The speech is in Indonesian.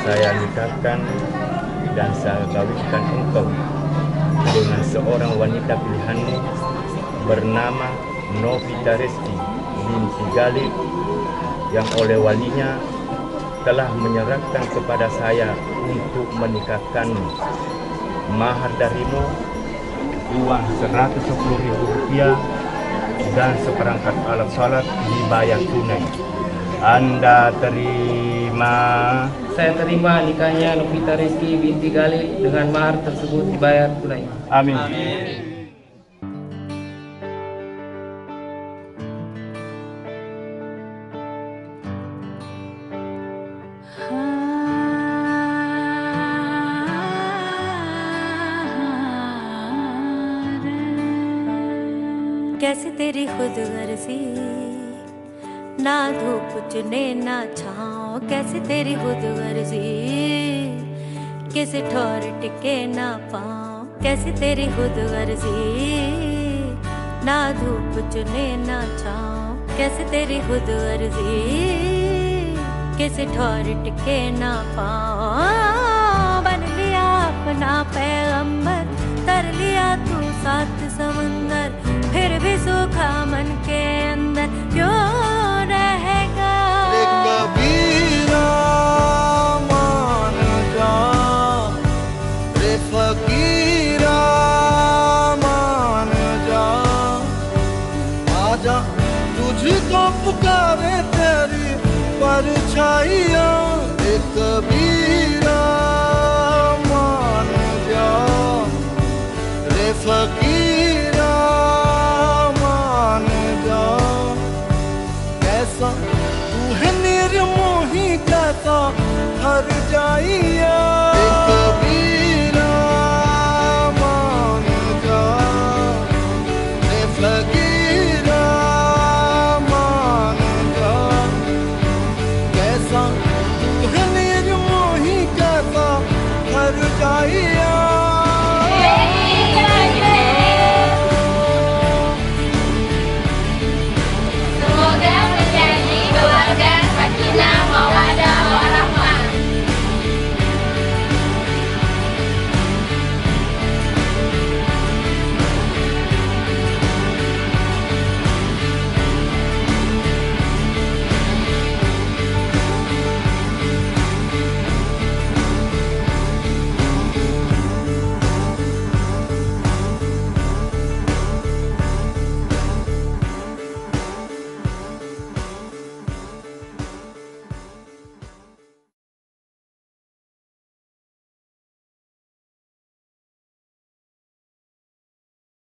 saya nikahkan dan saya kawinkan engkau dengan seorang wanita pilihanmu bernama Novita Reski binti Galib, yang oleh walinya telah menyerahkan kepada saya untuk menikahkanmu. Mahar darimu uang Rp110.000 dan seperangkat alat sholat dibayar tunai. Anda terima? Saya terima nikahnya Novita Reski binti Galib dengan mahar tersebut dibayar tunai. Amin. कैसे तेरी खुद गर्जी, ना धूप चुने ना छाँव, कैसे तेरी खुद गर्जी, किसी ठोर टिके ना पाँव, कैसे तेरी खुद गर्जी, ना धूप चुने ना छाँव, कैसे तेरी खुद गर्जी, किसी ठोर टिके ना पाँव। बन लिया अपना पैगंबर, तर लिया तू सात समंदर, फिर भी सूखा मन के अंदर क्यों रहेगा? कबीरा मान जा, रे फकीरा मान जा, आजा तुझको पुकारे तेरी परछाइयाँ। रे कबीरा मान जा, रे फकीरा तू है निर्मोही कहता हर जाइया।